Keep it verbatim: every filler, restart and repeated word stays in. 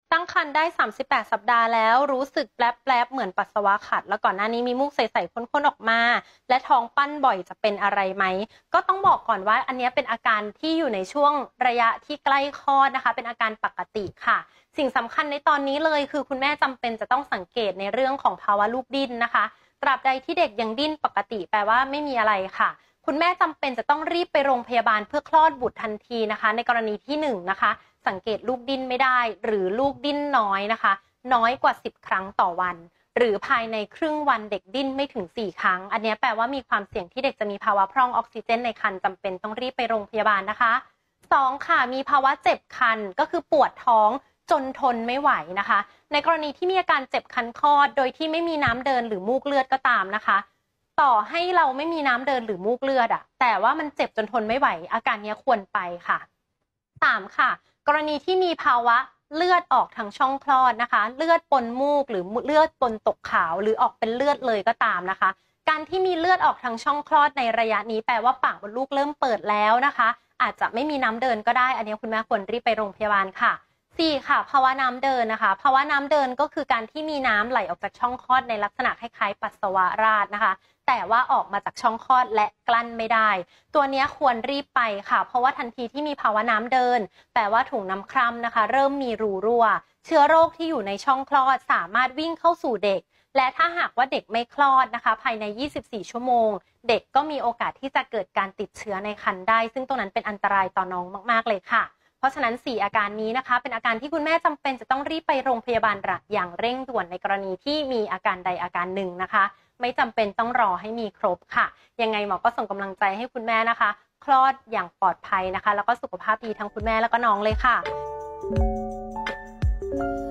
ตั้งครรภ์ได้สามสิบแปดสัปดาห์แล้วรู้สึกแปลบๆเหมือนปัสสาวะขัดแล้วก่อนหน้านี้มีมูกใสๆพ่นๆออกมาและท้องปั้นบ่อยจะเป็นอะไรไหมก็ต้องบอกก่อนว่าอันนี้เป็นอาการที่อยู่ในช่วงระยะที่ใกล้คลอดนะคะเป็นอาการปกติค่ะสิ่งสำคัญในตอนนี้เลยคือคุณแม่จำเป็นจะต้องสังเกตในเรื่องของภาวะลูกดิ้นนะคะตราบใดที่เด็กยังดิ้นปกติแปลว่าไม่มีอะไรค่ะคุณแม่จำเป็นจะต้องรีบไปโรงพยาบาลเพื่อคลอดบุตรทันทีนะคะในกรณีที่หนึ่งนะคะสังเกตลูกดิ้นไม่ได้หรือลูกดิ้นน้อยนะคะน้อยกว่าสิบครั้งต่อวันหรือภายในครึ่งวันเด็กดิ้นไม่ถึงสี่ครั้งอันนี้แปลว่ามีความเสี่ยงที่เด็กจะมีภาวะพร่องออกซิเจนในครรภ์จำเป็นต้องรีบไปโรงพยาบาลนะคะสองค่ะมีภาวะเจ็บครรภ์ก็คือปวดท้องจนทนไม่ไหวนะคะในกรณีที่มีอาการเจ็บคันคลอดโดยที่ไม่มีน้ำเดินหรือมูกเลือดก็ตามนะคะต่อให้เราไม่มีน้ำเดินหรือมูกเลือดอะแต่ว่ามันเจ็บจนทนไม่ไหวอาการนี้ควรไปค่ะสามค่ะกรณีที่มีภาวะเลือดออกทางช่องคลอดนะคะเลือดปนมูกหรือเลือดปนตกขาวหรือออกเป็นเลือดเลยก็ตามนะคะการที่มีเลือดออกทางช่องคลอดในระยะนี้แปลว่าปากมดลูกเริ่มเปิดแล้วนะคะอาจจะไม่มีน้ำเดินก็ได้อันนี้คุณแม่ควรรีบไปโรงพยาบาลค่ะสี่ค่ะภาวะน้ำเดินนะคะภาวะน้ำเดินก็คือการที่มีน้ำไหลออกจากช่องคลอดในลักษณะคล้ายๆปัสสาวะราดนะคะแต่ว่าออกมาจากช่องคลอดและกลั้นไม่ได้ตัวนี้ควรรีบไปค่ะเพราะว่าทันทีที่มีภาวะน้ำเดินแปลว่าถุงน้ำคร่ำนะคะเริ่มมีรูรั่วเชื้อโรคที่อยู่ในช่องคลอดสามารถวิ่งเข้าสู่เด็กและถ้าหากว่าเด็กไม่คลอดนะคะภายในยี่สิบสี่ชั่วโมงเด็กก็มีโอกาสที่จะเกิดการติดเชื้อในครรภ์ได้ซึ่งตรงนั้นเป็นอันตรายต่อน้องมากๆเลยค่ะเพราะฉะนั้นสี่อาการนี้นะคะเป็นอาการที่คุณแม่จำเป็นจะต้องรีบไปโรงพยาบาลอย่างเร่งด่วนในกรณีที่มีอาการใดอาการหนึ่งนะคะไม่จำเป็นต้องรอให้มีครบค่ะยังไงหมอก็ส่งกำลังใจให้คุณแม่นะคะคลอดอย่างปลอดภัยนะคะแล้วก็สุขภาพดีทั้งคุณแม่แล้วก็น้องเลยค่ะ